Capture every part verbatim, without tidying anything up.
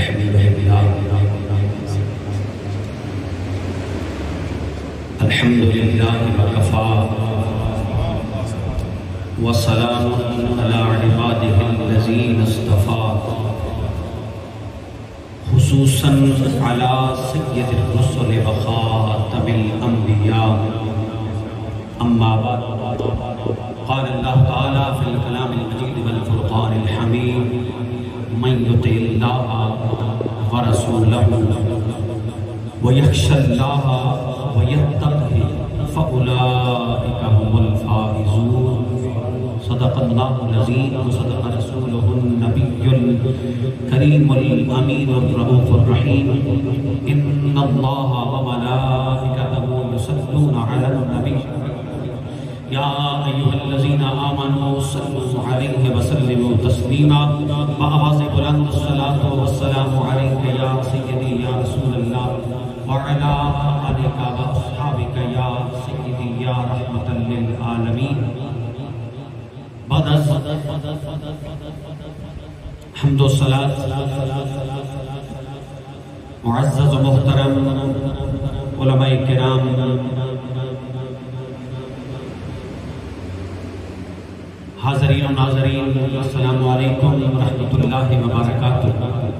الحمدللہ الحمدللہ وکفا وسلام علی عبادہ الذین اصطفیٰ خصوصاً علی سید الرسل وخاتم الانبیاء اما بعد قال اللہ تعالی فی الکلام المجید والفرقان الحمید من یطع اللہ ورسولہ ویخشى اللہ ویتقہ فأولئک هم الفائزون صدق اللہ العظیم وصدق رسولہ النبی الکریم الامین الرؤوف الرحیم ان اللہ وملائکتہ یصلون علی النبی یا ایہا الذین آمنوا صلوا علیہ وسلموا تسلیما بآواز بلند الصلاۃ والسلام علیک یا سیدی یا رسول اللہ وعلی آلک واصحابک یا سیدی یا رحمۃ للعالمین. بعد از حمد و صلاۃ معزز و محترم علماء کرام، حاضرین و ناظرین، السلام علیکم ورحمۃ اللہ وبرکاتہ.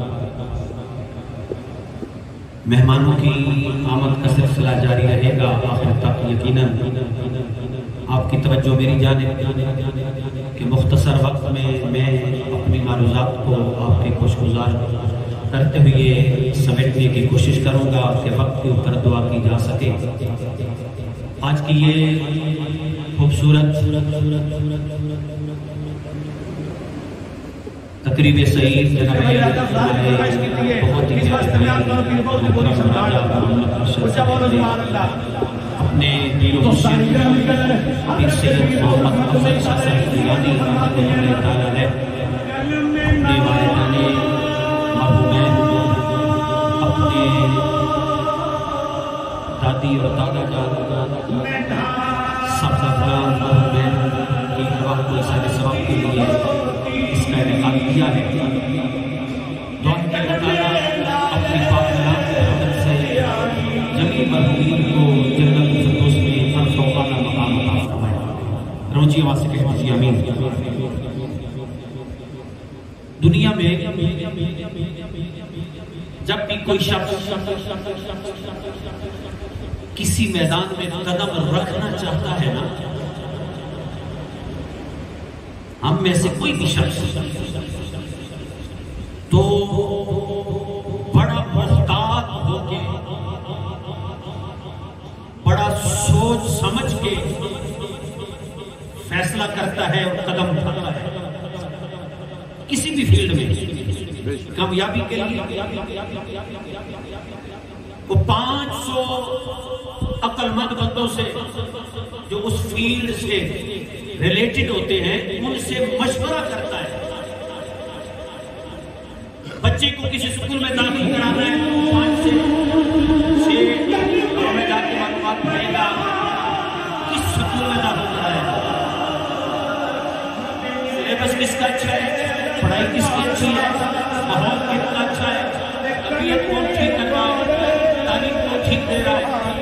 مہمانوں کی آمد کا سلسلہ جاری رہے گا آخر تک. یقیناً آپ کی توجہ میری جانب کہ مختصر وقت میں میں اپنی معروضات کو آپ کے خوشگزار کرتے ہوئے سمیٹنے کی کوشش کروں گا کہ وقت کے اوپر دعا کی جا سکے. آج کی یہ خوبصورت تقریب سعید جناب بہت ہی اپنے پیر و مرشد پیر سید محمد افضل شاہ صاحب دیوانی رحمۃ اللہ تعالی علیہ اپنے والدان مرحومین، اپنے دادی اور دادا جان سب افراد مرحومین کی ارواح کو اثر ثواب کے لیے اس کا انعقاد کیا ہے. دعا کہ اللہ تعالیٰ اپنی پاک نام کی مدد سے جمیع مرحومین کو جنت الفردوس میں ہر فوقانہ مقام عطا فرمائے. روچی آواز سے کہتے ہیں آمین. دنیا میں جب بھی کوئی شخص کسی میدان میں قدم رکھنا چاہتا ہے نا، ہم میں سے کوئی بھی شخص تو بڑا محتاط ہو کے، بڑا سوچ سمجھ کے فیصلہ کرتا ہے اور قدم اٹھاتا ہے. کسی بھی فیلڈ میں کامیابی کے لیے وہ پانچ سو عقل مند بندوں سے جو اس فیلڈ سے ریلیٹڈ ہوتے ہیں ان سے مشورہ کرتا ہے. بچے کو کسی سکول میں داخل کرانا ہے، پانچ سے چھ گھروں میں جا کے معلومات پڑے گا کس سکول میں داخل کرائے، سلیبس کس کا اچھا ہے، پڑھائی کس کی اچھی ہے، ماحول کتنا اچھا ہے، طبیعت کون ٹھیک کر رہا ہے، تعلیم کون ٹھیک دے رہا ہے.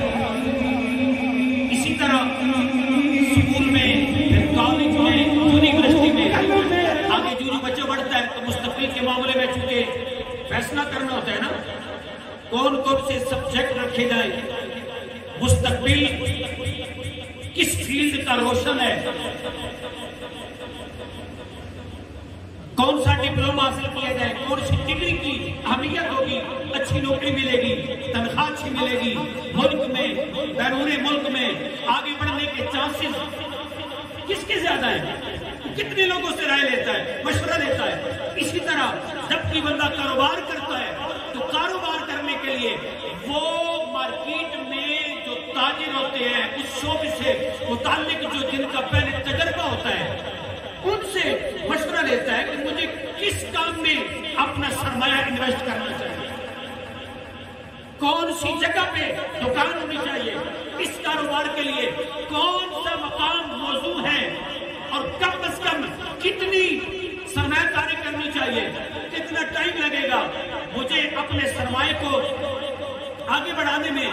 اسی طرح سکول میں، کالج میں، یونیورسٹی میں آگے جو جو بچہ بڑھتا ہے تو مستقبل کے معاملے میں چونکہ فیصلہ کرنا ہوتا ہے نا، کون کون سے سبجیکٹ رکھے جائیں، مستقبل کس فیلڈ کا روشن ہے، کون سا ڈپلوما حاصل کیا جائے، کون سی ڈگری کی اہمیت ہوگی، اچھی نوکری ملے گی، تنخواہ اچھی ملے گی، ملک میں بیرون ملک میں آگے بڑھنے کے چانسز کس کے زیادہ ہے، کتنے لوگوں سے رائے لیتا ہے، مشورہ لیتا ہے. اسی طرح جب کوئی بندہ کاروبار کرتا ہے تو کاروبار کرنے کے لیے وہ مارکیٹ میں جو تاجر ہوتے ہیں اس شعبے سے متعلق جو جن کا پہلے تجربہ ہوتا ہے ان سے مشورہ لیتا ہے کہ مجھے کس کام میں اپنا سرمایہ انویسٹ کرنا چاہیے، کون سی جگہ پہ دکان ہونی چاہیے، اس کاروبار کے لیے کون سا مقام موزوں ہے اور کم از کم کتنی سرمایہ کاری کرنی چاہیے، کتنا ٹائم لگے گا. مجھے اپنے سرمایہ کو آگے بڑھانے میں،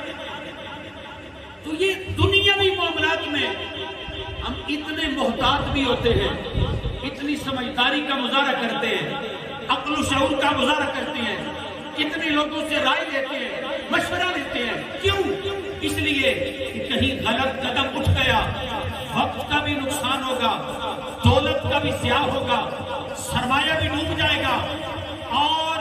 تو یہ دنیاوی معاملات میں ہم اتنے محتاط بھی ہوتے ہیں، اتنی سمجھداری کا مظاہرہ کرتے ہیں، عقل و شعور کا مظاہرہ کرتے ہیں، کتنے لوگوں سے رائے لیتے ہیں، مشورہ لیتے ہیں، کیوں؟ اس لیے کہ کہیں غلط قدم اٹھ گیا، وقت کا بھی نقصان ہوگا، دولت کا بھی ضیاع ہوگا، سرمایہ بھی ڈوب جائے گا اور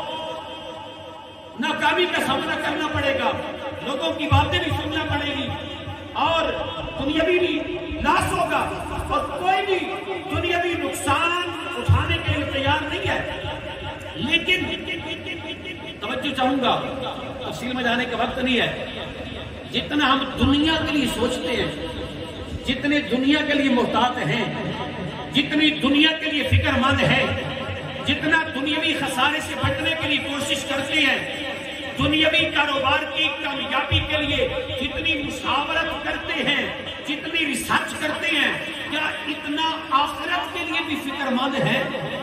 ناکامی کا سامنا کرنا پڑے گا، لوگوں کی باتیں بھی سننا پڑے گی اور دنیاوی بھی لاس ہوگا، اور کوئی بھی دنیاوی نقصان اٹھانے کے لیے تیار نہیں ہے۔ لیکن توجہ چاہوں گا، تفصیل میں جانے کا وقت نہیں ہے، جتنا ہم دنیا کے لیے سوچتے ہیں، جتنے دنیا کے لیے محتاط ہیں، جتنی دنیا کے لیے فکر مند ہے، جتنا دنیاوی خسارے سے بچنے کے لیے کوشش کرتے ہیں، دنیاوی کاروبار کی کامیابی کے لیے جتنی مشاورت کرتے ہیں، جتنی ریسرچ کرتے ہیں، کیا اتنا آخرت کے لیے بھی فکر مند ہے؟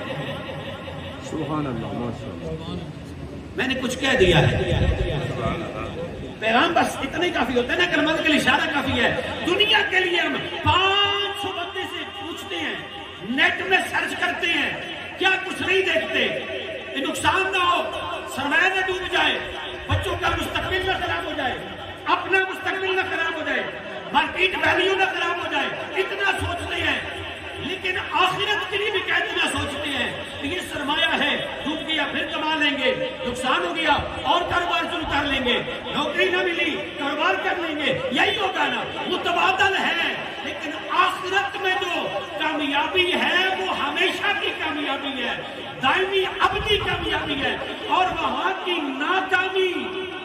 سبحان اللہ، ماشاءاللہ۔ میں نے کچھ کہہ دیا ہے، پیغام بس اتنے کافی ہوتا ہے نا، کلمات کے لیے اشارہ کافی ہے۔ دنیا کے لیے ہم پانچ سو بندے سے پوچھتے ہیں، نیٹ میں سرچ کرتے ہیں، کیا کچھ نہیں دیکھتے کہ نقصان نہ ہو، سرمایہ نہ ڈوب جائے، بچوں کا مستقبل نہ خراب ہو جائے، اپنا مستقبل نہ خراب ہو جائے، مارکیٹ ویلیو نہ خراب ہو جائے، اتنا سوچتے ہیں۔ لیکن آخرت کے لیے بھی کیا اتنا سوچتے ہیں کہ یہ سرمایہ ہے، ڈوب گیا پھر کما لیں گے، نقصان ہو گیا اور کاروبار شروع کر لیں گے، نوکری نہ ملی کاروبار کر لیں گے، یہی ہوگا نا، متبادل ہے۔ لیکن آخرت میں جو کامیابی ہے وہ ہمیشہ کی کامیابی ہے، دائمی ابدی کامیابی ہے، اور وہاں کی ناکامی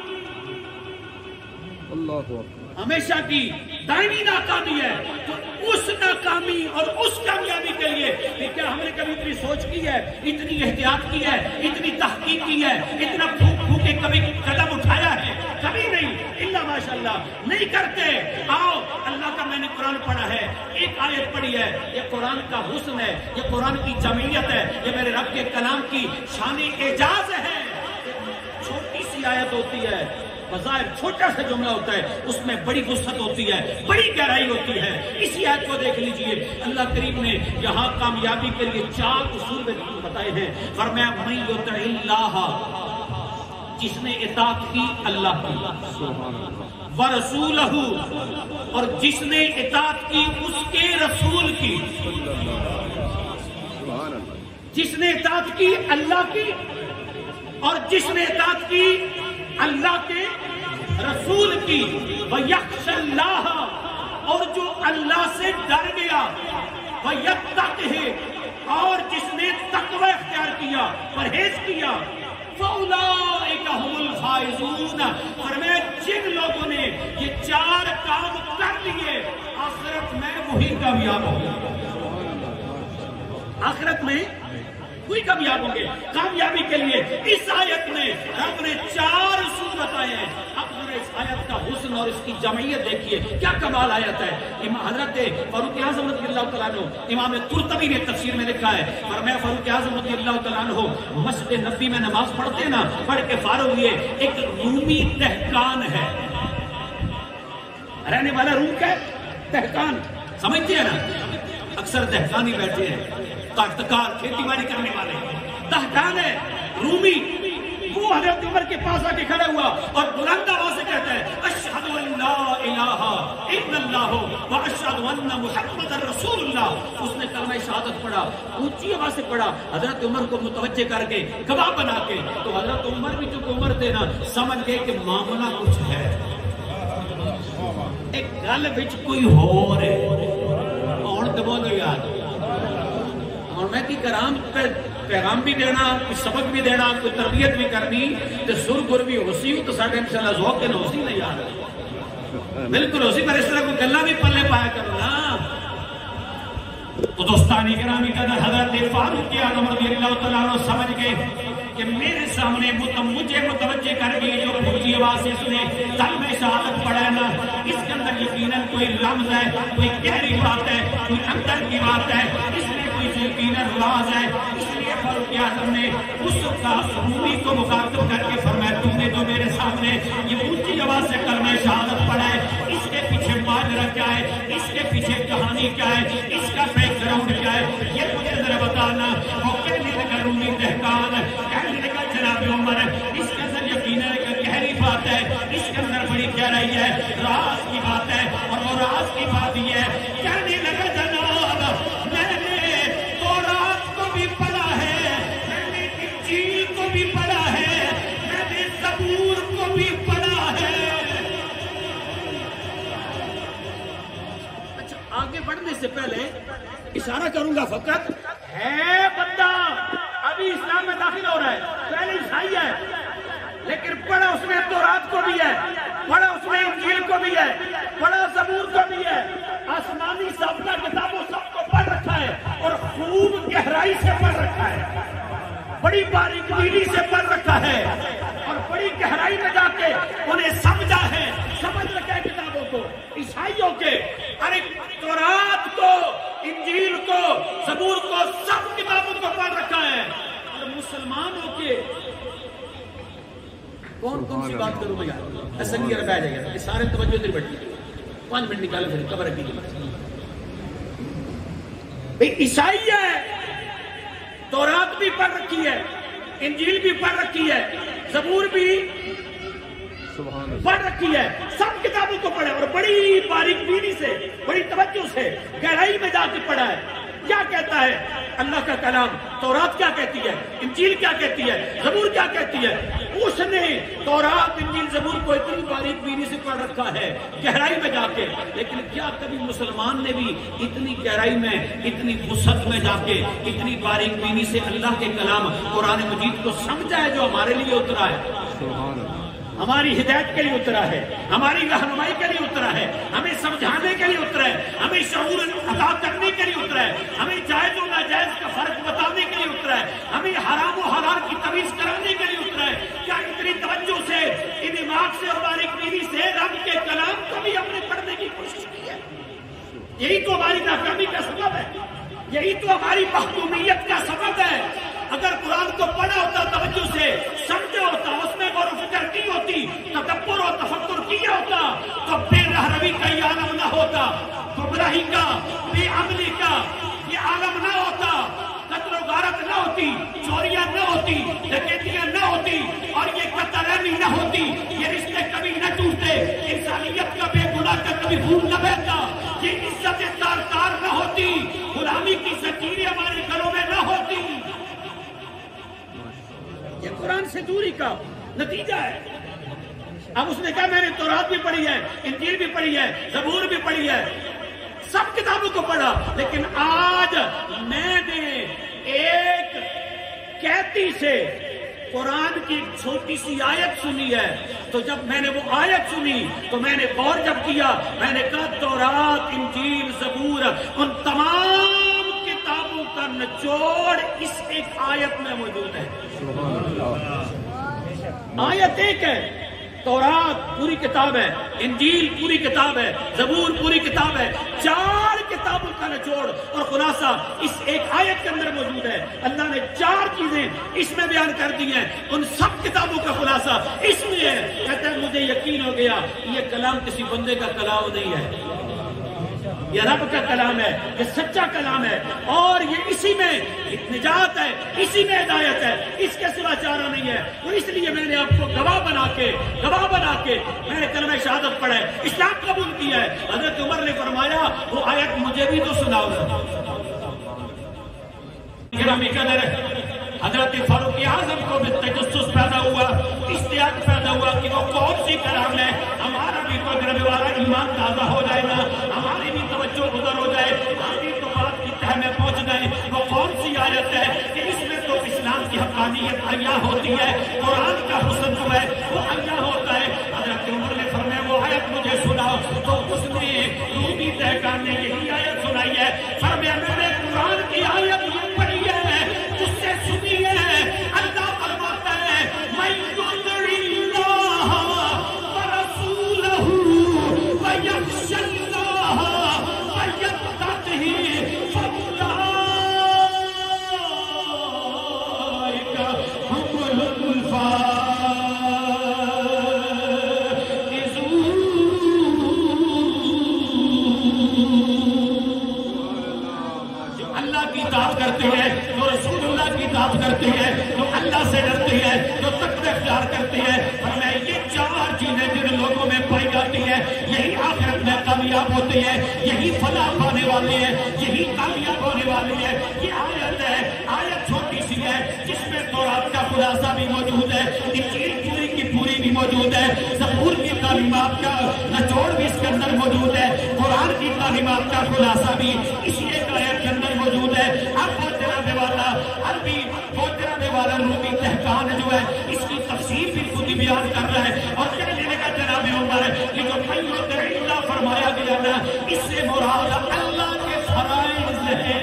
اللہ ہمیشہ کی دائمی ناکامی ہے۔ تو اس ناکامی اور اس کامیابی کے لیے کہ کیا ہم نے کبھی اتنی سوچ کی ہے، اتنی احتیاط کی ہے، اتنی تحقیق کی ہے، اتنا پھونک پھونک کے کبھی قدم اٹھایا ہے؟ کبھی نہیں، الا ماشاءاللہ نہیں کرتے۔ آؤ، اللہ کا میں نے قرآن پڑھا ہے، ایک آیت پڑھی ہے، یہ قرآن کا حسن ہے، یہ قرآن کی جمعیت ہے، یہ میرے رب کے کلام کی شان اعجاز ہے۔ چھوٹی سی آیت ہوتی ہے، بظاہر چھوٹا سا جملہ ہوتا ہے، اس میں بڑی وسعت ہوتی ہے، بڑی گہرائی ہوتی ہے۔ اسی آیت کو دیکھ لیجئے، اللہ کریم نے یہاں کامیابی کے لیے چار اصول بتائے ہیں۔ فرمایا من یطع اللہ، جس نے اطاعت کی اللہ کی، ورسولہ، اور جس نے اطاعت کی اس کے رسول کی، جس نے اطاعت کی اللہ کی اور جس نے اطاعت کی اللہ کے رسول کی، وَيَخْشَ اللَّهَ، اور جو اللہ سے ڈر گیا، وَيَتَّقْهِ، اور جس نے تقوی اختیار کیا، پرہیز کیا، فَأُولَٰئِكَ هُمُ الْفَائِزُونَ، فرمایا جن لوگوں نے یہ چار کام کر لیے آخرت میں وہی کامیاب ہوں گے، آخرت میں وہی کامیاب ہوں گے۔ کامیابی کے لیے اس آیت میں رب نے چار اصول بتائے ہیں۔ اب ذرا اس آیت کا حسن اور اس کی جمعیت دیکھیے، کیا کمال آیت ہے۔ حضرت فاروق اعظم رضی اللہ تعالیٰ عنہ، امام قرطبی نے تفسیر میں لکھا ہے، فرمایا فاروق اعظم رضی اللہ تعالیٰ عنہ مسجد نبوی میں نماز پڑھتے ہیں نا، پڑھ کے فارغ ہوئے، ایک رومی دہقان ہے، رہنے والا روم کا دہقان، سمجھتے ہیں نا، اکثر دہقان ہی بیٹھے ہیں، کاشتکار، کھیتی باڑی کرنے والے، دہقان ہے رومی۔ وہ حضرت عمر کے پاس آ کے کھڑا ہوا اور بلند آواز سے کہتا ہے اشہد ان لا الہ الا اللہ واشہد ان محمد رسول اللہ۔ اس نے کلمہ شہادت پڑھا، اونچی آواز سے پڑھا، حضرت عمر کو متوجہ کر کے گواہ بنا کے، تو حضرت عمر بھی جو عمر تھے نا، سمجھ گئے کہ معاملہ کچھ ہے، ایک گل بچ کوئی ہو رہے اور تو بولو یاد، اور میں کی کرام پہ پیغام بھی دینا، کوئی سبق بھی دینا، کوئی تربیت بھی کرنی، تو سر گر بھی ہو سی ہو تو ساڑھے انشاءاللہ ذوق کے نہ ہو سی نہیں یار، بالکل ہو سی، پر اس طرح کوئی گلہ بھی پلے پایا کرو نا۔ تو دوستانی گرامی قدر حضرت فاروق اعظم رضی اللہ تعالیٰ عنہ سمجھ گئے کہ میرے سامنے مجھے متوجہ کر گئی جو اونچی آواز سے اس نے کلمہ شہادت پڑھا ہے نا، اس کے اندر یقیناً کوئی رمز ہے، کوئی گہری بات ہے، کوئی اندر کی بات ہے، اس میں کوئی یقیناً راز ہے۔ اس لیے فاروق اعظم نے اس کا رومی کو सिटी क्या है, इसका बैक ग्राउंड क्या है, ये मुझे जरा बताना। वो कहने लगा रूमी दहकान, कहने लगा जनाब उमर, इसके अंदर यकीन है कि गहरी बात है, इसके अंदर बड़ी गहराई है, राज की बात है। और वो राज की बात ये है, कहने लगा जनाब मैंने तो रात को भी पढ़ा है, मैंने इंजील को भी पढ़ा है, मैंने ज़बूर को भी पढ़ा है। अच्छा, आगे बढ़ने से पहले इशारा करूंगा फकत, है बंदा अभी इस्लाम में दाखिल हो रहा है, पहले ईसाई है, लेकिन पढ़ा उसने तौरात को भी है, पढ़ा उसने इंजील को भी है, पढ़ा ज़बूर को भी है, आसमानी साबका किताबों सबको पढ़ रखा है और खूब गहराई से पढ़ रखा है, बड़ी बारीकी से पढ़ रखा है और बड़ी गहराई में जाके उन्हें समझा है, समझ रखा है किताबों को, ईसाइयों के, अरे तौरात को, इंजील को, ज़बूर को, सब किताबों को पढ़ रखा है। और मुसलमानों के कौन कौन सी बात करूं मैं यार, असली अरब आ जाएगा, ये सारे तवज्जो इधर बैठी, पांच मिनट निकालो फिर कबर की भाई। ईसाई है, तौरात भी पढ़ रखी है, इंजील भी पढ़ रखी है, ज़बूर भी पढ़ रखी है, सब किताबों को पढ़ा और बड़ी बारीक बीनी से, बड़ी तवज्जो से, गहराई में जाके पढ़ा है। क्या कहता है अल्लाह का कलाम, तौरात क्या कहती है, इंजील क्या कहती है, ज़बूर क्या कहती है, उसने तौरात, इंजील, ज़बूर को इतनी बारीक बीनी से पढ़ रखा है, गहराई में जाके। लेकिन क्या कभी मुसलमान ने भी इतनी गहराई में, इतनी वुसअत में जाके, इतनी बारीक बीनी से अल्लाह के कलाम कुरान मजीद को समझा है जो हमारे लिए उतरा है, हमारी हिदायत के लिए उतरा है, हमारी रहनुमाई के लिए उतरा है, हमें समझाने के लिए उतरा है, हमें शऊर अदा करने के लिए उतरा है, हमें जायज और नाजायज का फर्क बताने के लिए उतरा है, हमें हराम और हलाल की तमीज कराने के लिए उतरा है। क्या इतनी तवज्जो से, इन दिमाग से और बारीक बीनी से रब के कलाम को भी हमने पढ़ने की कोशिश की है? यही तो हमारी नाकामी का सबब है, यही तो हमारी महकूमियत का सबब है। अगर कुरान को पढ़ा होता, तवज्जो से समझा होता, उसमें गौर फिक्र की होती, तदब्बुर और तफक्कुर किया होता, तो बेरहरवी का ये आलम ना होता, गुमराही का, बेअमली का ये आलम ना होता, कत्ल गारत ना होती, चोरियां ना होती, डकैतियां ना होती और ये कतरानी ना होती, ये रिश्ते कभी न टूटते, इंसानियत का बेगुनाह का कभी खून न बहता, ये इज्जत तार तार न होती, गुलामी की जंजीरें हमारे घरों में न होती। ये कुरान से दूरी का नतीजा है। अब उसने कहा मैंने तौरात भी पढ़ी है, इंजील भी पढ़ी है, ज़बूर भी पढ़ी है, सब किताबों को पढ़ा, लेकिन आज मैंने एक कहती से कुरान की छोटी सी आयत सुनी है, तो जब मैंने वो आयत सुनी तो मैंने गौर जब किया, मैंने कहा तौरात, इंजील, ज़बूर, उन तमाम किताबों का निचोड़ इस एक आयत में मौजूद है। आयत एक है, तौरात पूरी किताब है, इंजील पूरी किताब है, ज़बूर पूरी किताब है, चार किताबों का निचोड़ और खुलासा इस एक आयत के अंदर मौजूद है। अल्लाह ने चार चीजें इसमें बयान कर दी हैं, उन सब किताबों का खुलासा इसमें है। कहता है मुझे यकीन हो गया ये कलाम किसी बंदे का कलाम नहीं है, ये रब का कलाम है, ये सच्चा कलाम है और ये इसी में निजात है, इसी में हिदायत है, इसके सिवा चारा नहीं है। तो इसलिए मैंने आपको गवाह बना के गवाह बना के मैंने कलमे शहादत पढ़ा है, इस्लाम कबूल किया है। हजरत उमर ने फरमाया वो आयत मुझे भी तो सुनाओ। हजरत फारूक आजम को भी तजस्सुस पैदा हुआ, इश्तियाक पैदा हुआ कि वो कौन सी कलाम है, हमारा भी कोई वाला ईमान ताजा हो जाएगा, हमारी भी तवज्जो उधर हो जाए, आधी तो बात की तह में पहुंच गए। वो कौन सी आयत है कि इसमें तो इस्लाम की हक़ानियत अय्या होती है, कुरान का हुस्न जो है वो अय्या होता है। हजरत उमर ने फरमाया वो आयत मुझे सुनाओ, तो उसने रूमी तहकान ने यही आयत सुनाई है। फरमाया मैंने कुरान की आयत पढ़ी है, उससे सुनी है। अल्लाह फरमाता है मैं युतिल्लाह व रसूलहू व यख्शल्लाह व यत्तक़ी फउलाइका हुमुल फाइज़ून। والی ہے، یہی فلاح پانے والی ہے، یہی کامیاب ہونے والی ہے۔ یہ آیت ہے، آیت چھوٹی سی ہے جس میں تورات کا خلاصہ بھی موجود ہے، انجیل پوری کی پوری بھی موجود ہے، زبور کی تعلیمات کا نچوڑ بھی اس کے اندر موجود ہے، قرآن کی تعلیمات کا خلاصہ بھی اسی ایک آیت کے اندر موجود ہے۔ اب وہ جناب والا عربی وہ جناب والا رومی تحقان جو ہے اس کی تفسیر بھی خود ہی بیان کر رہا ہے، اور کیا لینے کا جناب عمر ہے کہ جو میت اللہ فرمایا گیا نا، اس سے مراد اللہ کے فرائض ہے،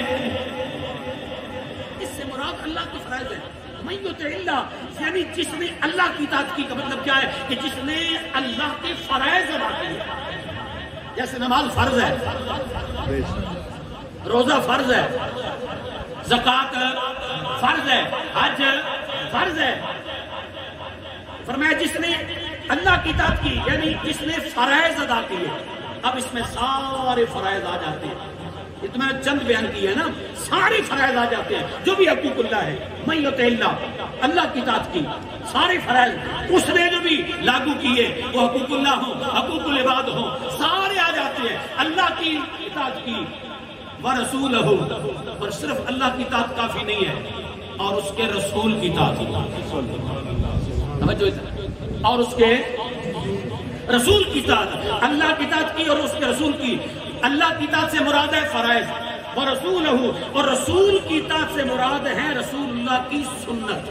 اس سے مراد اللہ کے فرائض ہے۔ میت اللہ یعنی جس نے اللہ کی اطاعت کی کا مطلب کیا ہے کہ جس نے اللہ کے فرائض ادا کیے، جیسے نماز فرض ہے، روزہ فرض ہے، زکوٰۃ فرض ہے، حج فرض ہے۔ فرمایا جس نے اللہ کی اطاعت کی یعنی جس نے فرائض ادا کیے۔ اب اس میں سارے فرائض آ جاتے ہیں، یہ تو میں نے چند بیان کی ہے نا، سارے فرائض آ جاتے ہیں جو بھی حقوق اللہ ہے۔ من یطع اللہ، اللہ کی اطاعت کی، سارے فرائض اس نے جو بھی لاگو کیے، وہ حقوق اللہ ہوں، حقوق العباد ہوں، سارے آ جاتے ہیں۔ اللہ کی اطاعت کی وَرَسُولَهُ، اور صرف اللہ کی اطاعت کافی نہیں ہے، اور اس کے رسول کی اطاعت کی، اور اس کے رسول کی اطاعت، اللہ کی اطاعت کی اور اس کے رسول کی۔ اللہ کی اطاعت سے مراد ہے فرائض، وَرَسُولَهُ، اور رسول کی اطاعت سے مراد ہے رسول اللہ کی سنت،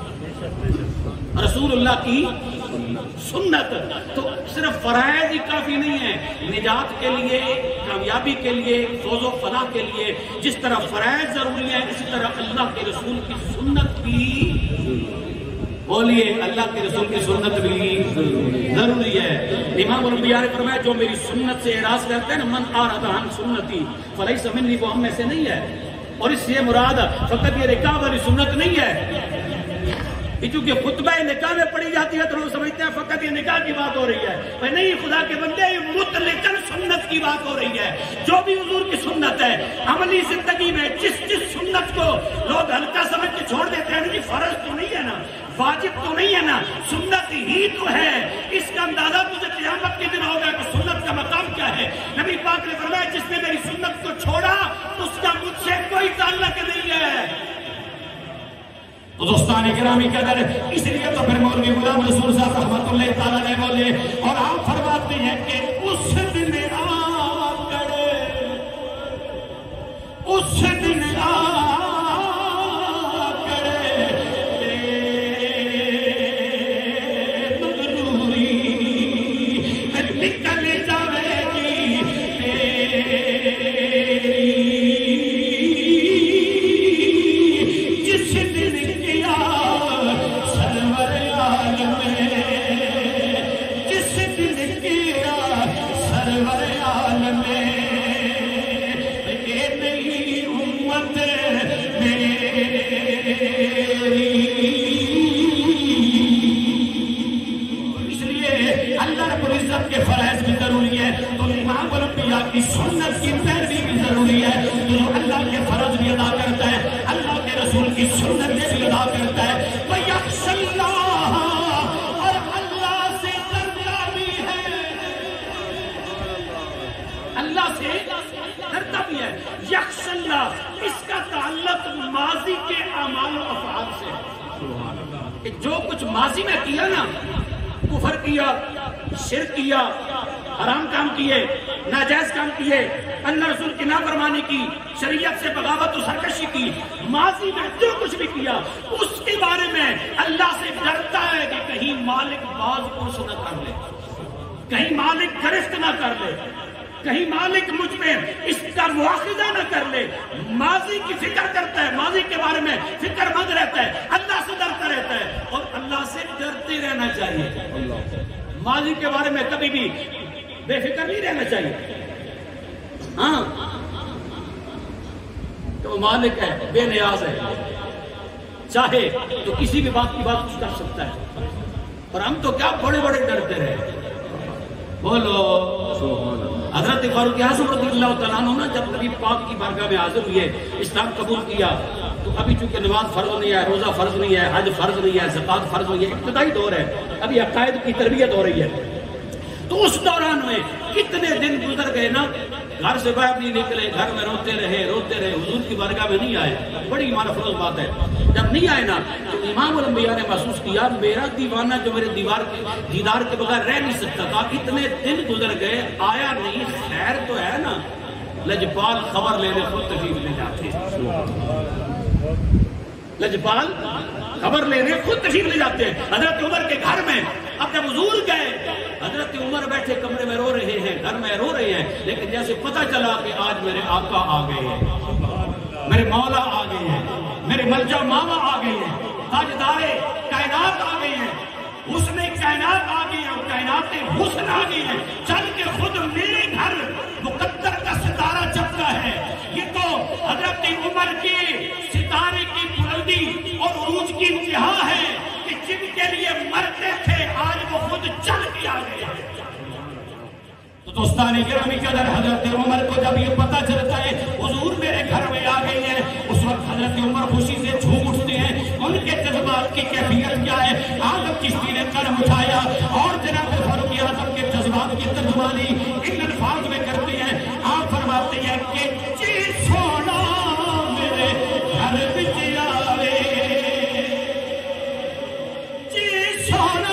رسول اللہ کی سنت۔ تو صرف فرائض ہی کافی نہیں ہے، نجات کے لیے، کامیابی کے لیے، فوز و فلاح کے لیے جس طرح فرائض ضروری ہے، اسی طرح اللہ کے رسول کی سنت بھی، بولیے اللہ کے رسول کی سنت بھی ضروری ہے۔ امام الانبیاء نے فرمایا جو میری سنت سے اعراض کرتے ہیں نا، من اعرض عن سنتی فلیس منی، وہ ہم میں سے نہیں ہے۔ اور اس سے مراد فقط یہ نکاح والی سنت نہیں ہے، چونکہ خطبہ نکاح میں پڑھی جاتی ہے تو لوگ سمجھتے ہیں فقط یہ نکاح کی بات ہو رہی ہے، بھائی نہیں، خدا کے بندے مطلقاً سنت کی بات ہو رہی ہے۔ جو بھی حضور کی سنت ہے عملی زندگی میں، جس جس سنت کو لوگ ہلکا سمجھ کے چھوڑ دیتے ہیں، نہیں فرض تو نہیں ہے نا، واجب تو نہیں ہے نا، سنت ہی تو ہے۔ اس کا اندازہ تجھے قیامت کے دن ہوگا کہ سنت کا مقام کیا ہے۔ نبی پاک نے فرمایا جس نے میری سنت کو چھوڑا اس کا مجھ سے کوئی تعلق نہیں ہے۔ تو دوستان اکرامی قدر، اس لیے تو پھر مولوی غلام رسول صاحب رحمۃ اللہ تعالیٰ نے بولے، اور آپ فرماتے ہیں کہ اس دن آ کر، اس دن آ کر مغروری نکل جاوے گی جس دن کے فرائض بھی ضروری ہے، تو امام الانبیاء کی سنت کی پیروی بھی ضروری ہے۔ جو اللہ کے فرض بھی ادا کرتا ہے، اللہ کے رسول کی سنت بھی ادا کرتا ہے، وَيَخْشَ اللَّهَ، اور اللہ سے ڈرتا بھی ہے، اللہ سے ڈرتا بھی ہے۔ یخشى اللہ، اس کا تعلق ماضی کے اعمال و افعال سے ہے، کہ جو کچھ ماضی میں کیا نا، کفر کیا، شرک کیا، حرام کام کیے، ناجائز کام کیے، اللہ رسول کی نافرمانی کی، شریعت سے بغاوت و سرکشی کی، ماضی میں جو کچھ بھی کیا اس کے بارے میں اللہ سے ڈرتا ہے کہ کہیں مالک باز پرس نہ کر لے، کہیں مالک گرفت نہ کر لے، کہیں مالک مجھ پہ اس کا مواخذہ نہ کر لے۔ ماضی کی فکر کرتا ہے، ماضی کے بارے میں فکر مند رہتا ہے، اللہ سے ڈرتا رہتا ہے، اور اللہ سے ڈرتے رہنا چاہیے۔ ماضی کے بارے میں کبھی بھی بے فکر نہیں رہنا چاہیے۔ ہاں، تو مالک ہے، بے نیاز ہے، چاہے تو کسی بھی بات کی بات کچھ کر سکتا ہے، اور ہم تو کیا بڑے بڑے ڈرتے رہے۔ بولو حضرت فاروق اعظم رضی اللہ تعالیٰ عنہ نا جب نبی پاک کی بارگاہ میں حاضر ہوئے، اسلام قبول کیا، تو ابھی چونکہ نماز فرض نہیں ہے، روزہ فرض نہیں ہے، حج فرض نہیں ہے، زکوٰۃ فرض نہیں ہے، ابتدائی دور ہے، ابھی عقائد کی تربیت ہو رہی ہے۔ تو اس دوران میں کتنے دن گزر گئے نا، گھر سے باہر نہیں نکلے، گھر میں روتے رہے روتے رہے حضور کی بارگاہ میں نہیں آئے. بڑی ایمان افروز بات ہے. جب نہیں آئے نا تو امام الانبیاء نے محسوس کیا میرا دیوانہ جو میرے دیوار کے دیدار کے بغیر رہ نہیں سکتا تھا، اتنے دن گزر گئے آیا نہیں، خیر تو ہے نا. لجپال خبر لینے خود تشریف لے جاتے ہیں، لجپال خبر لینے خود تشریف لے جاتے ہیں. حضرت عمر کے گھر میں اب جب حضور گئے، حضرت عمر بیٹھے کمرے میں رو رہے ہیں، گھر میں رو رہے ہیں، لیکن جیسے پتہ چلا کہ آج میرے آقا آ گئے ہیں، میرے مولا آ گئے ہیں، میرے ملجا ماما آ گئے ہیں، تاجدار کائنات آ گئے ہیں، حسن کائنات آ گئے ہیں، کائنات حسن آ گئے ہیں، چل کے خود میرے گھر مقدر کا ستارہ چپکا ہے. یہ تو حضرت عمر کی ستارے کی بلندی اور عروج کی انتہا ہے کہ جن کے لیے مرتے تھے آج وہ خود چل کے آ گئے ہیں. تو دوستان گرامی قدر حضرت عمر کو جب یہ پتہ چلتا ہے حضور میرے گھر میں آ گئی ہے، اس وقت حضرت عمر خوشی سے جھوم اٹھتے ہیں. ان کے جذبات کی کیفیت کیا ہے؟ آدم چشتی نے قلم اٹھایا اور جناب فاروق اعظم کے جذبات کی ترجمانی ان الفاظ میں کرتے ہیں. آپ فرماتے ہیں کہ جی سونا میرے گھر وچ آوے، جی سونا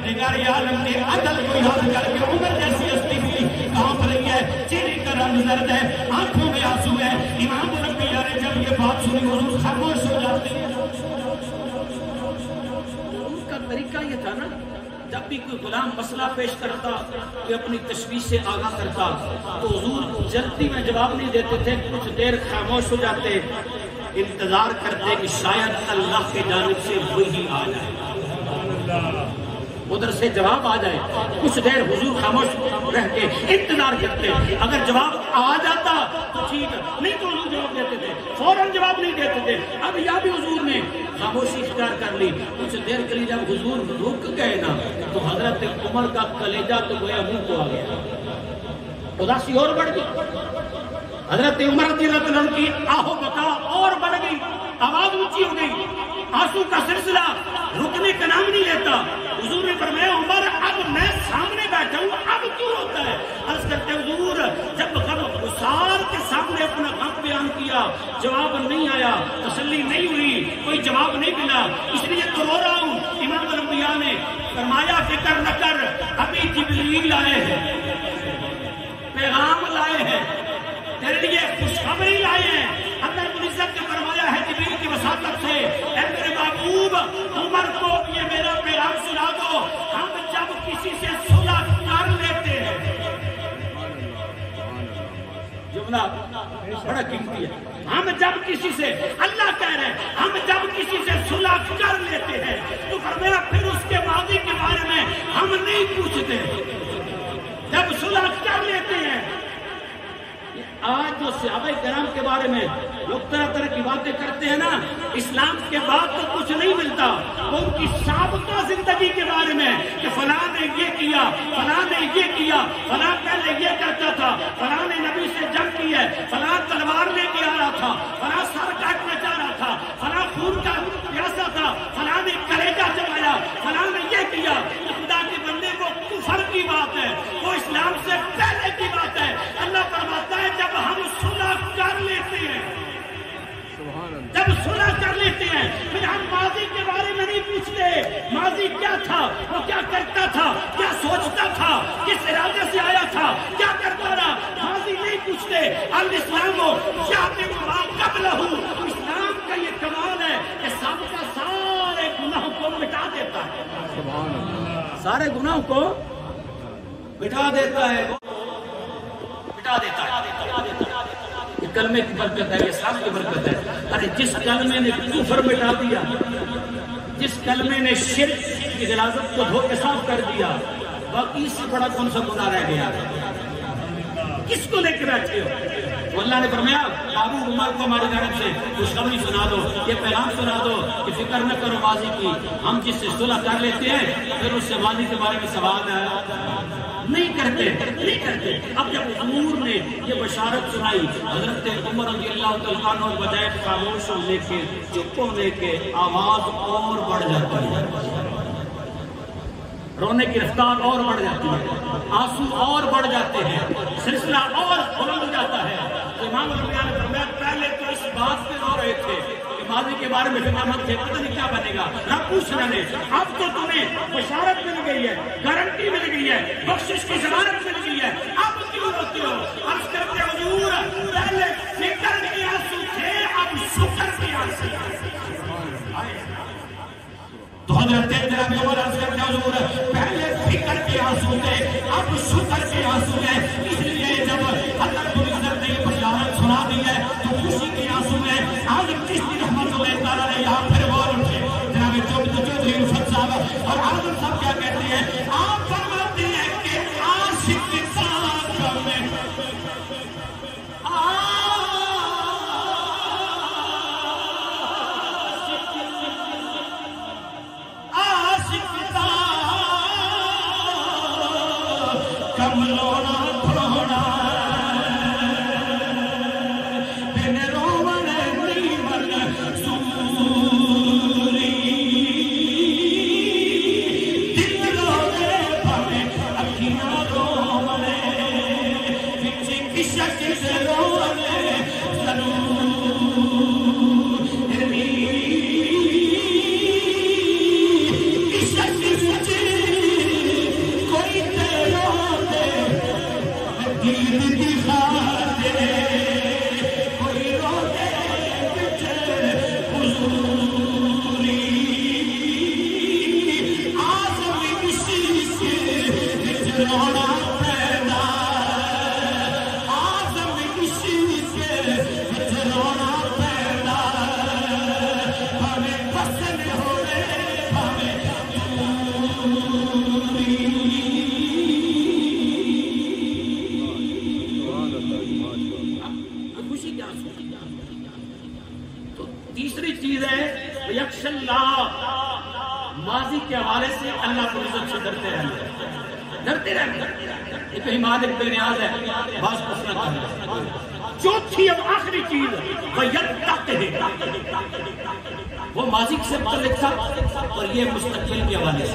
پروردگار عالم کے عدل کو یاد کر کے عمر جیسی ہستی بھی کانپ رہی ہے، چہرے کا رنگ زرد ہے، آنکھوں میں آنسو ہے. امام الانبیاء نے جب یہ بات سنی حضور خاموش ہو جاتے ہیں. ان کا طریقہ یہ تھا نا، جب بھی کوئی غلام مسئلہ پیش کرتا کہ اپنی تشویش سے آگاہ کرتا تو حضور جلدی میں جواب نہیں دیتے تھے، کچھ دیر خاموش ہو جاتے، انتظار کرتے کہ شاید اللہ کی جانب سے وہی آ جائے، ادھر سے جواب آ جائے. کچھ دیر حضور خاموش رہ کے انتظار کرتے، اگر جواب آ جاتا تو ٹھیک ہے، نہیں تو حضور جواب دیتے تھے، فوراً جواب نہیں دیتے تھے. اب یا بھی حضور نے خاموشی اختیار کر لی. کچھ دیر کے لیے جب حضور رک گئے نا تو حضرت عمر کا کلیجہ تو گویا منہ کو آ گیا، اداسی اور بڑھ گئی. حضرت عمر رضی اللہ عنہ کی آہو بکا اور بڑھ گئی، آواز اونچی ہو گئی، آنسو کا سلسلہ رکنے کا نام نہیں لیتا. حضور نے فرمایا عمر اب میں سامنے بیٹھا ہوں، اب کیوں ہوتا ہے؟ عرض کرتے حضور جب غم غسار کے سامنے اپنا غم بیان کیا، جواب نہیں آیا، تسلی نہیں ہوئی، کوئی جواب نہیں ملا، اس لیے تو رو رہا ہوں. امام الانبیاء نے فرمایا فکر نہ کر، ابھی جبریل آئے ہیں، پیغام لائے ہیں، تیرے لیے خوشخبری لائے ہیں. اللہ کی عزت نے فرمایا ہے جبریل کی وساطت سے، اے میرے محبوب عمر کو یہ میرا پیغام سنا دو، ہم جب کسی سے صلح کر لیتے ہیں، جملہ بڑا قیمتی ہے، ہم جب کسی سے، اللہ کہہ رہے ہیں ہم جب کسی سے صلح کر لیتے ہیں تو فرمایا پھر اس کے ماضی کے بارے میں ہم نہیں پوچھتے، جب صلح کر لیتے ہیں. آج جو صحابہ کرام کے بارے میں لوگ طرح طرح کی باتیں کرتے ہیں نا، اسلام کے بعد تو کچھ نہیں ملتا، وہ ان کی سابقہ زندگی کے بارے میں کہ فلاں نے یہ کیا، فلاں نے یہ کیا، فلاں پہلے یہ کرتا تھا، فلاں نے نبی سے جنگ کی ہے، فلاں تلوار لے کے آ رہا تھا، فلاں سر کاٹنا چاہ رہا تھا، فلاں خون کا پیاسا تھا، فلاں نے کلیجہ جلایا، فلاں نے یہ کیا. خدا کے بندے کو کفر کی بات ہے، وہ اسلام سے پہلے کی بات ہے. اللہ فرماتا ہے جب ہم صلح کر لیتے ہیں، جب صلح کر لیتے ہیں پھر ہم ماضی کے بارے میں نہیں پوچھتے، ماضی کیا تھا، وہ کیا کرتا تھا، کیا سوچتا تھا، کس ارادے سے آیا تھا، کیا کرتا رہا، ماضی نہیں پوچھتے. الاسلام ہو یا قبل ہوں، اسلام کا یہ کمال ہے کہ سابقہ سارے گناہوں کو مٹا دیتا ہے، سارے گناہوں کو مٹا دیتا ہے، مٹا دیتا ہے. یہ کلمے کی برکت ہے، یہ اسلام کی برکت ہے. ارے جس کلمے نے کفر مٹا دیا، جس کلمے نے شرک کی غلاظت کو دھو کے صاف کر دیا، باقی اس سے بڑا کون سا گناہ رہ گیا؟ کس کو لے کے بیٹھے ہو؟ تو اللہ نے فرمایا ابو عمر کو ہماری جانب سے خوشخبری سنا دو، یہ پیغام سنا دو کہ فکر نہ کرو ماضی کی، ہم جس سے صلح کر لیتے ہیں پھر اس سے ماضی کے بارے میں سوال نہیں کرتے نہیں کرتے. اب جب حضور نے یہ بشارت سنائی، حضرت عمر رضی اللہ تعالیٰ عنہ بجائے خاموش ہونے کے، چپ ہونے کے، آواز اور بڑھ جاتی ہے، رونے کی رفتار اور بڑھ جاتی ہے، آنسو اور بڑھ جاتے ہیں، سلسلہ اور بلند ہو جاتا ہے. تو امام الانبیاء نے فرمایا پہلے تو اس بات پہ رو رہے تھے کہ ماضی کے بارے میں فکر مت تھے، پتہ نہیں کیا بنے گا، نہ پوچھنا نے. اب تو تمہیں بشارت مل گئی ہے، گارنٹی مل گئی ہے، بخشش کی ضمانت مل گئی ہے، اب کیوں روتے ہو؟ عرض کرتے حضور پہلے فکر کے آنسو تھے، اب شکر کے آنسو. تو حضرت جناب عمر عرض کرتے حضور پہلے فکر کے آنسو تھے، اب شکر کے آنسو ہیں. اس لیے جب اللہ کو عزت نے یہ بشارت سنا دی ہے تو خوشی کے آنسو میں آج کس کی رحمت اللہ تعالیٰ نے یہاں پھر غور اٹھے. جناب چودھری رفت صاحب اور آزم صاحب کیا کہتے ہیں؟ آپ فرماتے ہیں کہ عاشق ساتھ میں کملونا کھونا بن رومن نیمن سوری دل رونے پھمے اکھیاں رومنے کسی کشک سے رونے ضرور کشک سے یکش اللہ، ماضی کے حوالے سے اللہ کو عزت سے ڈرتے رہنا، ڈرتے رہنا. یہ کہیں مالک بے نیاز ہے، بعض پسند کرنا. چوتھی اب آخری چیز وَيَتَّقِهِ، وہ ماضی سے متعلق تھا اور یہ مستقبل کے حوالے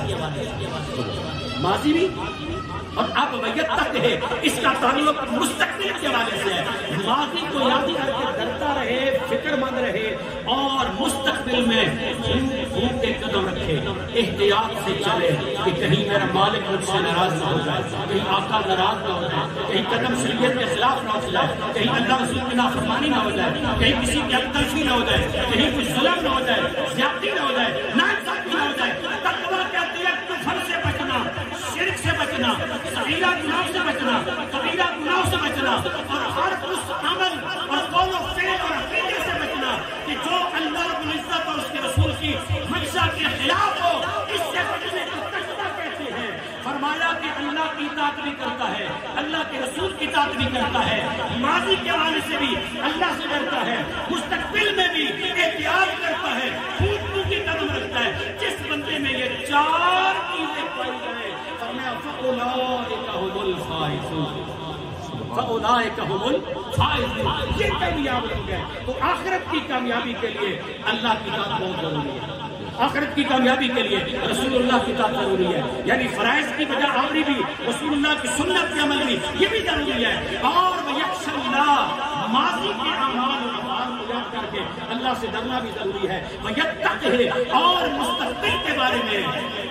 سے، ماضی بھی اور اب وَيَتَّقِهِ اس کا تعلق مستقبل کے حوالے سے ہے. ماضی کو یاد کر کے ڈرتا رہے، فکر مند رہے اور مستقبل میں بھوک کے قدم رکھے، احتیاط سے چلے کہ کہیں میرا مالک مجھ سے ناراض نہ ہو جائے، کہیں آقا ناراض نہ ہو جائے، کہیں قدم شریعت کے خلاف نہ ہو جائے، کہیں اللہ رسول کی نافرمانی نہ ہو جائے، کہیں کسی کی حق تلفی نہ ہو جائے، کہیں کوئی ظلم نہ ہو جائے، زیادتی نہ ہو جائے، ناانصافی نہ ہو جائے. تقویٰ کہتی ہے کفر سے بچنا، شرک سے بچنا، صغیرہ گناہ سے بچنا، کبیرہ گناہ سے بچنا اور ہر اس عمل اور قول و فعل اور عقیدے سے بچنا کہ جو اللہ رب العزت اور اس کے رسول کی منشا کے خلاف ہو. اس سے بچنے کو تقویٰ کہتے ہیں. فرمایا کہ اللہ کی اطاعت بھی کرتا ہے، اللہ کے رسول کی اطاعت بھی کرتا ہے، ماضی کے حوالے سے بھی اللہ سے ڈرتا ہے، مستقبل میں بھی احتیاط کرتا ہے، پھوٹ کی قدم رکھتا ہے. جس بندے میں یہ چار چیزیں پائی جائیں فَأُولَٰئِكَ هُمُ الْفَائِزُونَ، فَأُولَٰئِكَ هُمُ الْفَائِزُونَ، یہ کامیاب لوگ ہیں. تو آخرت کی کامیابی کے لیے اللہ کی اطاعت بہت ضروری ہے. آخرت کی کامیابی کے لیے رسول اللہ کی اطاعت ضروری ہے. یعنی فرائض کی بجا آوری بھی، رسول اللہ کی سنت کے عمل بھی، یہ بھی ضروری ہے. اور یکش اللہ، ماضی کے اعمال و افعال کو یاد کر کے اللہ سے ڈرنا بھی ضروری ہے. وَيَتَّقِهِ، اور مستقبل کے بارے میں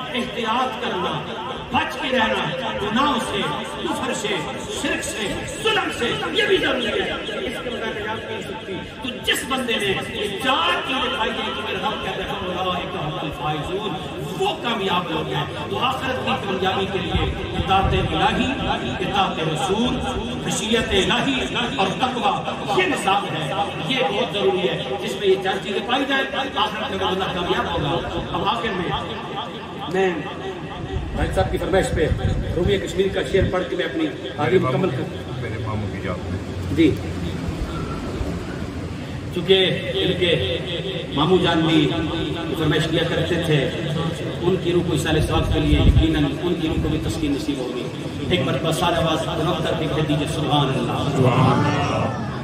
احتیاط کرنا، بچ کے رہنا، گناہوں سے، کفر سے، شرک سے، ظلم سے، یہ بھی ضروری ہے. اس کے بغیر نجات نہیں سکتی. تو جس بندے نے یہ چار چیزیں پائی ہیں کہ میرے رب کہتے ہیں اولئک هم الفائزون، وہ کامیاب لوگ ہیں. تو آخرت کی کامیابی کے لیے اطاعت الہی، اطاعت رسول، خشیت الہی اور تقویٰ، یہ نصاب ہے، یہ بہت ضروری ہے. جس میں یہ چار چیزیں پائی جائیں آخرت میں بندہ کامیاب ہوگا. اب آخر میں میں بھائی صاحب کی فرمائش پہ رومی کشمیر کا شعر پڑھ کے میں اپنی آگے مکمل کروں. میرے ماموں کی جان جی، چونکہ ان کے ماموں جان بھی فرمائش کیا کرتے تھے، ان کی روح کو اصالِ ثواب کے لیے یقیناً ان کی روح کو بھی تسکین نصیب ہوگی. ایک مرتبہ سارے آواز رب کر کے کہہ دیجیے سبحان اللہ.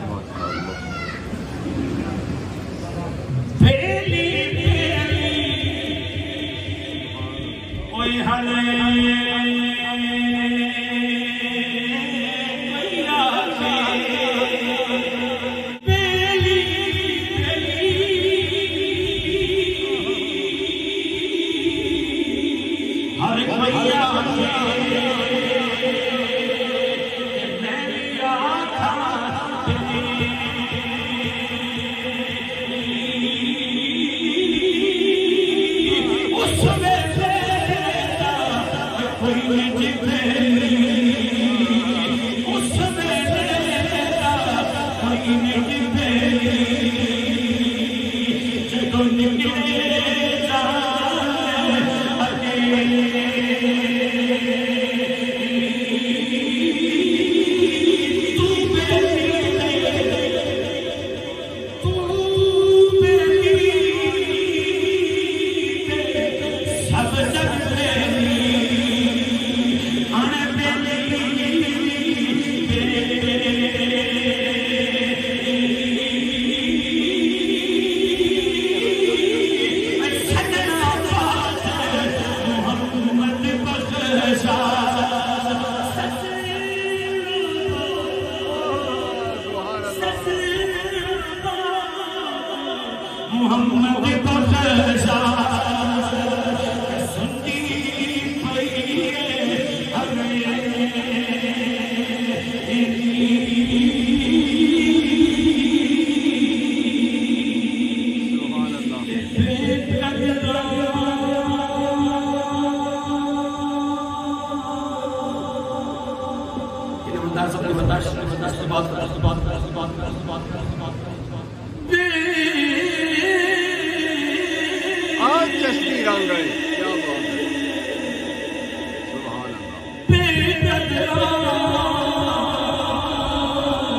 آج چشتی رنگ گئے، کیا بات ہے،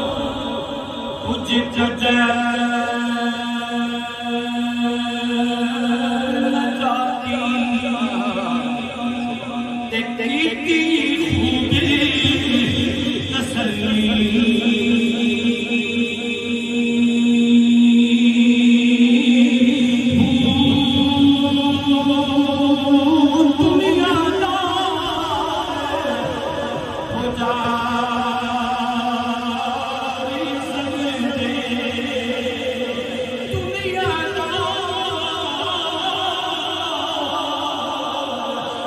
سبحان اللہ.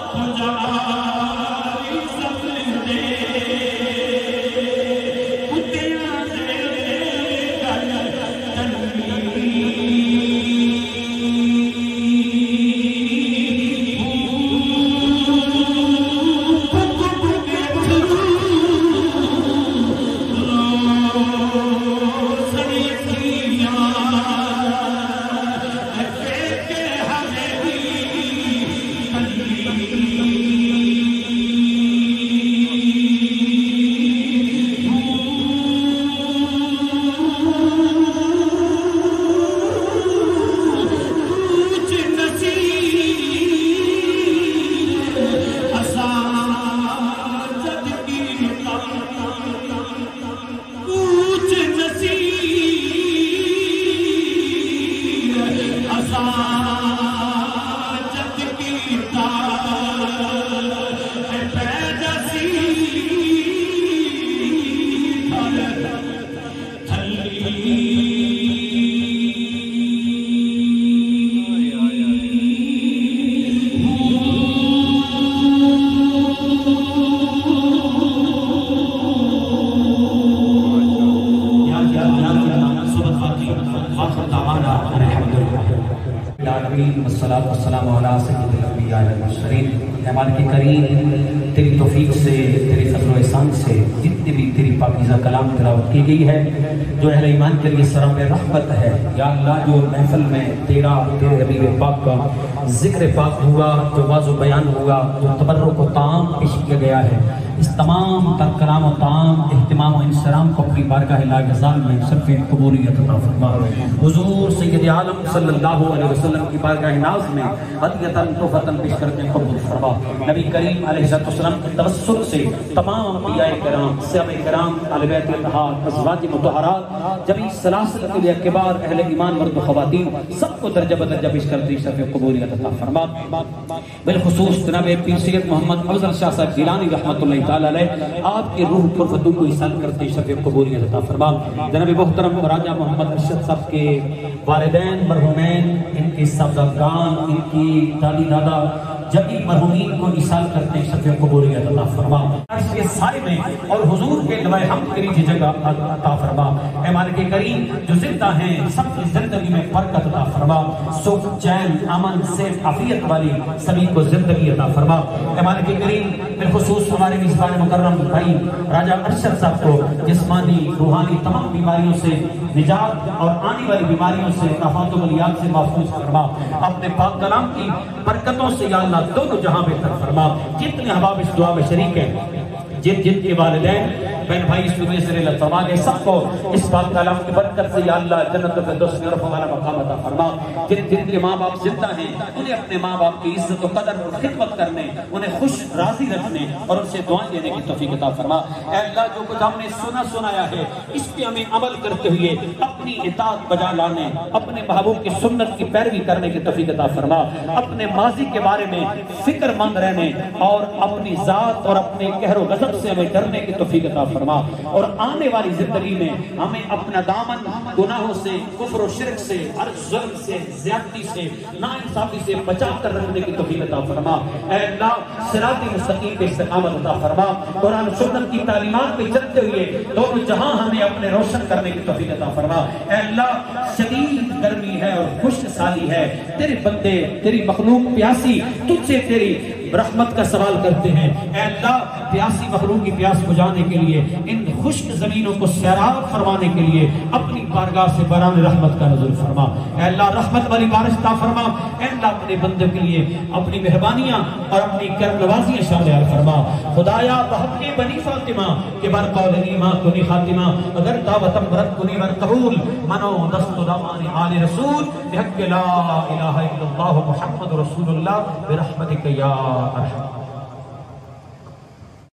مالک کریم تیری توفیق سے تیری فضل و احسان سے جتنی بھی تیری پاکیزہ کلام تلاوت کی گئی ہے جو اہل ایمان کے لیے سراب رحمت ہے یا اللہ جو محفل میں تیرا تیرے حبیب پاک کا ذکر پاک ہوا جو واضح و بیان ہوا جو تبرک و تعام پیش کیا گیا ہے اس تمام تر کلام و تعام اہتمام و انصرام کو اپنی بارگاہ لا غزال میں صرف قبولیت عطا فرما حضور سید عالم صلی اللہ علیہ وسلم کی بارگاہ ناز میں ہدیۃً تحفۃً پیش کرتے قبول فرما نبی کریم علیہ السلام کے توسل سے تمام انبیاء کرام صحابہ کرام اہل بیت اطہار ازواج مطہرات جمی سلاسل کے کبار اہل ایمان مرد و خواتین سب کو درجہ بدرجہ پیش کرتے صرف قبولیت عطا فرما بالخصوص جناب پیر سید محمد افضل شاہ صاحب گیلانی رحمۃ اللہ تعالی علیہ آپ کی روح پر فتو کو احسان کرتے شفیع قبولیت عطا فرما جناب محترم راجہ محمد ارشد صاحب کے والدین مرحومین ان کے صاحبزادگان ان کی دادی دادا جبھی مرحومین کو احسان کرتے ہیں شفیع قبولیت عطا فرما عرش کے سائے میں اور حضور کے لوائے حمد کے نیچے جگہ عطا فرما اے مالک کریم جو زندہ ہیں سب کی زندگی میں برکت عطا فرما سکھ چین امن صحت عافیت والی سبھی کو زندگی عطا فرما اے مالک کریم بالخصوص ہمارے میزبان مکرم بھائی راجہ ارشد صاحب کو جسمانی روحانی تمام بیماریوں سے نجات اور آنے والی بیماریوں سے آفات و بلیات سے محفوظ فرما اپنے پاک کلام کی برکتوں سے یا اللہ دونوں جہاں بہتر فرما جتنے احباب اس دعا میں شریک ہیں جن جن کے والدین بہن بھائی اس دنیا سے اللہ فرما دے سب کو اس پاک کلام کی برکت سے یا اللہ جنت الفردوس میں رفع والا مقام عطا فرما جن جن کے ماں باپ زندہ ہیں انہیں اپنے ماں باپ کی عزت و قدر اور خدمت کرنے انہیں خوش راضی رکھنے اور ان سے دعائیں دینے کی توفیق عطا فرما اے اللہ جو کچھ ہم نے سنا سنایا ہے اس پہ ہمیں عمل کرتے ہوئے اپنی اطاعت بجا لانے اپنے محبوب کی سنت کی پیروی کرنے کی توفیق عطا فرما اپنے ماضی کے بارے میں فکر مند رہنے اور اپنی ذات اور اپنے قہر و غضب سے ہمیں ڈرنے کی توفیق عطا فرما اور آنے والی زندگی میں ہمیں اپنا دامن گناہوں سے کفر و شرک سے ہر ظلم سے زیادتی سے ناانصافی سے بچا کر رکھنے کی توفیق عطا فرما اے اللہ صراط مستقیم پہ استقامت عطا فرما قرآن و سنت کی تعلیمات پہ چلتے ہوئے دونوں جہاں ہمیں اپنے روشن کرنے کی توفیق عطا فرما اے اللہ شدید گرمی ہے اور خشک سالی ہے تیرے بندے تیری مخلوق پیاسی تجھ سے تیری رحمت کا سوال کرتے ہیں اے اللہ پیاسی مخلوق کی پیاس بجھانے کے لیے ان خشک زمینوں کو سیراب فرمانے کے لیے اپنی بارگاہ سے باران رحمت کا نزول فرما اے اللہ رحمت والی بارش عطا فرما اے اللہ اپنے بندے کے لیے اپنی مہربانیاں اور اپنی کرم نوازیاں شامل فرما خدایا بحق بنی فاطمہ کہ بر قول ماں کنی خاتمہ اگر دعوتم برد کنی بر قبول منو دست دامان آل رسول بحق لا الہ الا اللہ محمد رسول اللہ برحمتک یا ارحم